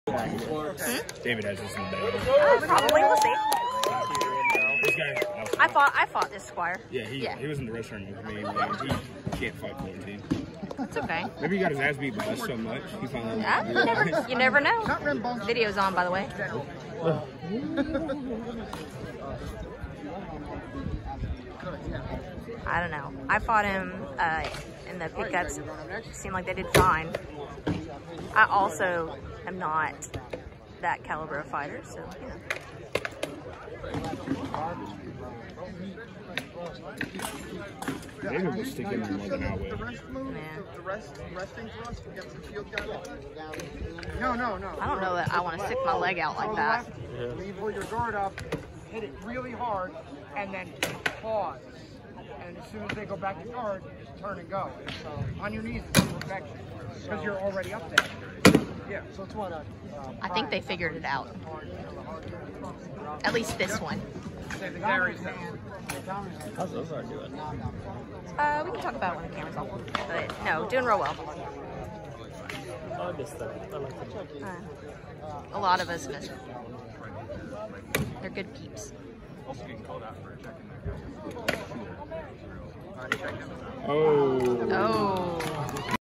David has this in the bag. Probably, we'll see. This guy, I fought this squire. yeah, he was in the restaurant with me, and he can't fight quarantine. It's okay. Maybe he got his ass beat by us so much, he finally... You never know. Video's on, by the way. I don't know. I fought him in the pickups. Seemed like they did fine. I also am not that caliber of fighter, so you know. David was sticking in more than I would. No. I don't know that I want to stick my leg out like that. When you pull your guard up, hit it really hard, and then pause. And as soon as they go back to guard, just turn and go. So on your knees is perfection, because you're already up there. Yeah. So it's what I think they figured it out. At least this one. How's those are doing? We can talk about it when the camera's off. But no, doing real well. I missed that. I like them. A lot of us miss them. They're good peeps. Oh. Oh.